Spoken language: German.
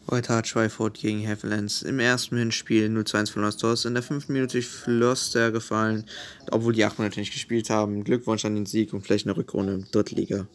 Heute hat Schweinfurt gegen Havellands im ersten Hinspiel 0:1 verloren. Das Tor ist in der 5. Minute durch Floster gefallen, obwohl die 8 Monate nicht gespielt haben. Glückwunsch an den Sieg und vielleicht eine Rückrunde im Drittliga.